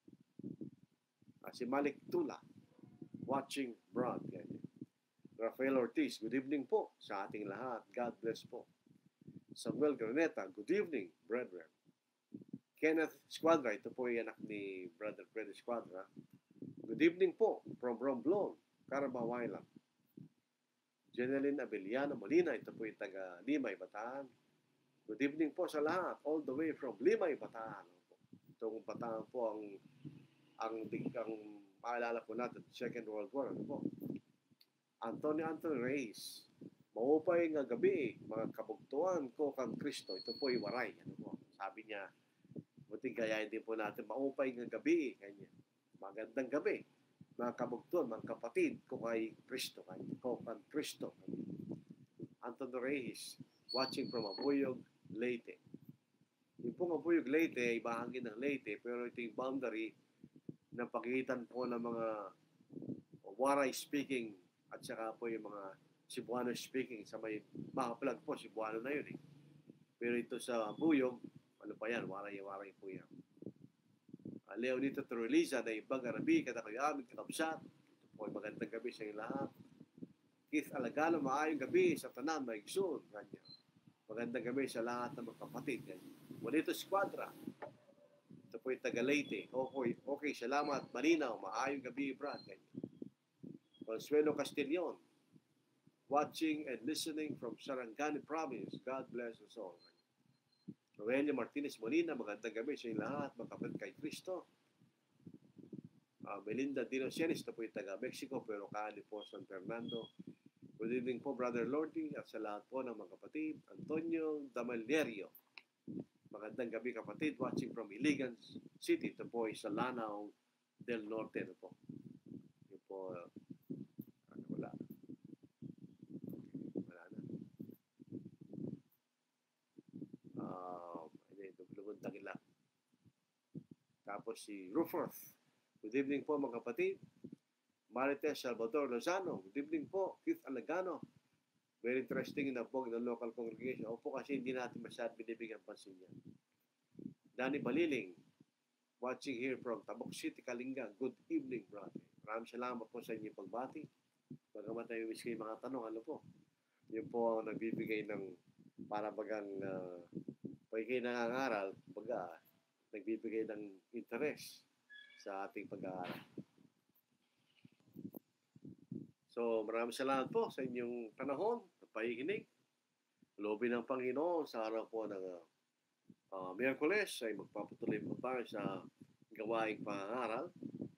Si Malik Tula, watching abroad. Rafael Ortiz, good evening po sa ating lahat. God bless po. Samuel Graneta, good evening, brethren. Kenneth Squadra, ito po yung anak ni Brother Freddy Squadra. Good evening po from Romblon, Carabao Island. Jeneline Abeliano Molina, ito po yung taga Limay, Bataan. Good evening po sa lahat, all the way from Limay, Bataan. Itong Bataan po ang maalala po natin, Second World War. Ano po? Anthony Reyes, maupay nga gabi, mga kabugtuan ko kang Kristo. Ito po yung waray. Ano po? Sabi niya, buting gayahin din po natin, maupay nga gabi. Kanya. Magandang gabi. Mga kabugtuan, mga kapatid ko kay Kristo. Ko kang Kristo. Anthony Reyes, watching from Abuyog, Leyte. Yung pong Abuyog, Leyte ay bahagi ng Leyte, pero ito yung boundary na pagitan po ng mga Waray speaking at saka po yung mga Cebuano speaking sa may makapalag po, Cebuano na yun eh. Pero ito sa Abuyog, ano pa yan, Waray po yan. Leonito Torreliza na ibang Arabi, kada kayo aming kakabsat. Ito po ay magandang gabi sa inyo lahat. Keith Alagalo, maayong gabi sa tanan, maigsoon. Magandang gabi sa lahat ng mga kapatid. Bonito Squadra. Ito po yung taga-Leyte. Okay, salamat. Malinaw, maayong gabi, Brad. Consuelo Castillon, watching and listening from Sarangani Province. God bless us all. Noelia Martinez Molina, magandang gabi sa inyo lahat, magkapit kay Kristo. Melinda Dino Sienes, ito po yung taga-Mexico, pero kaali po San Fernando. Good evening po, Brother Lordy, at sa lahat po ng mga kapatid. Antonio Damalierio, magandang gabi kapatid, watching from Iligan City. Ito po ay sa Lanao del Norte. Ito po. Ito po, wala na. Lumuntang ila. Tapos si Ruforth. Good evening po mga kapatid. Marites Salvador Lozano. Good evening po. Keith Alagano. Very interesting in the book ng local congregation. Opo, kasi hindi natin masyadong binibigyan pansin yan. Danny Baliling. Watching here from Tabok City, Kalinga. Good evening, brother. Maraming salamat po sa inyong pagbati. Bagamat tayo wish kayo mga tanong, ano po? Yun po ang nagbibigay ng para bagang pag kayo nangangaral, baga, nagbibigay ng interest sa ating pag-aaral. So, maraming salamat po sa inyong panahon, pakikinig. Loobin ng Panginoon sa araw po ng Miyerkules ay magpapatuloy po tayo sa gawaing pangangaral.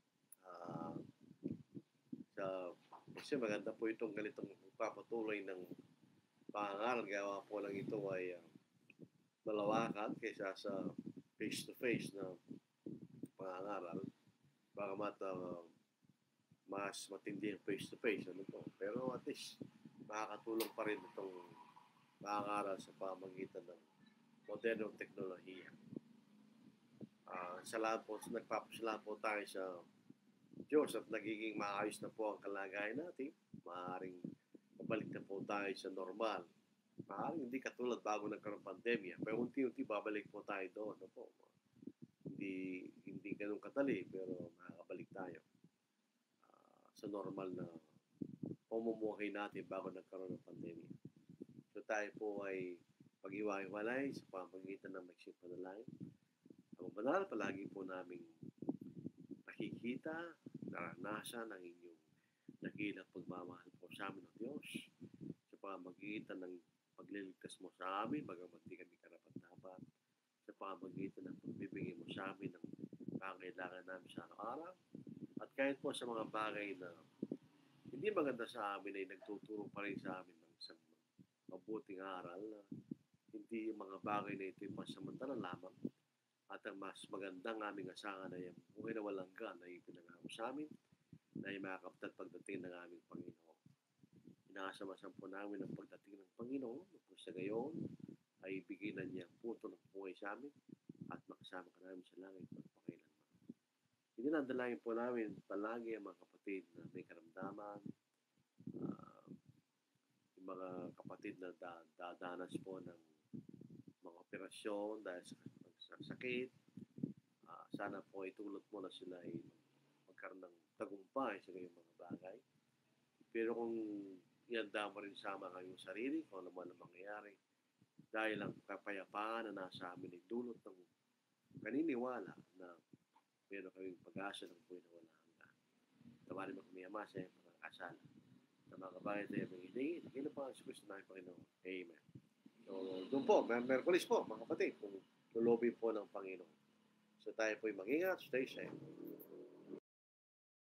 Kasi maganda po itong ganitong magpapatuloy ng pangangaral. Gawa po lang ito ay malawakan kaysa sa face-to-face na pangangaral. Bagamat mas matindi ang face-to-face. Ano po. Pero at least makakatulong pa rin itong pangangaral sa pamagitan ng modernong teknolohiya. Salamat po, nagpapasalamat po tayo sa Diyos at nagiging maayos na po ang kalagayan natin. Maaaring mabalik na po tayo sa normal. Maaaring hindi katulad bago nagkaroon ng pandemya. Pero unti-unti babalik po tayo doon. No po? Hindi ganun kadali, pero makakabalik tayo sa normal na pamumuhay natin bago nagkaroon ng pandemya. So tayo po ay pag-iwa-iwalay sa pamagitan ng magsing panalangin. Ang banal, palagi po namin nakikita, naranasan ang inyong dakilang pagmamahal po sa amin ng Diyos sa pamagitan ng pagliligtas mo sa amin, bagamat di kami karapat-dapat, sa pamagitan ng pagbibigay mo sa amin ng pangailangan namin sa araw-araw, at kahit po sa mga bagay na hindi maganda sa amin ay nagtuturo pa rin sa amin ng isang mabuting aral na hindi yung mga bagay na ito yung pansamantalang lamang at ang mas magandang aming asahan ay ang buhay na walang gan na ipinangako sa amin na ay makakaptag pagdating ng aming Panginoon. Inaasamasan po namin ang pagdating ng Panginoon kung sa gayon ay ibigay na niya ang puto ng buhay sa amin at makasama ka namin sa langit magpakailanman. Dinadalayan po namin palagi ang mga kapatid na may karamdaman, yung mga kapatid na dadanas po ng mga operasyon dahil sa sakit. Sana po itulot mo na sila ay magkaroon ng tagumpay sa kanyang mga bagay. Pero kung ihanda mo rin sama kayong sarili, kung ano man ang mangyayari, dahil ang kapayapaan na nasa amin ay dulot ng kaniniwala na meron kaming pag-asa ng buhay na wala hanggan. Tawarin mo kami, Ama, sa mga kasala. Sa mga kabayan tayo, mga hindi, hindi pa ang Kristo na Panginoon. Amen. So, doon po, Merkulis po, mga kapatid, kung lulobin po ng Panginoon. So, tayo po'y mag-ingat, stay safe.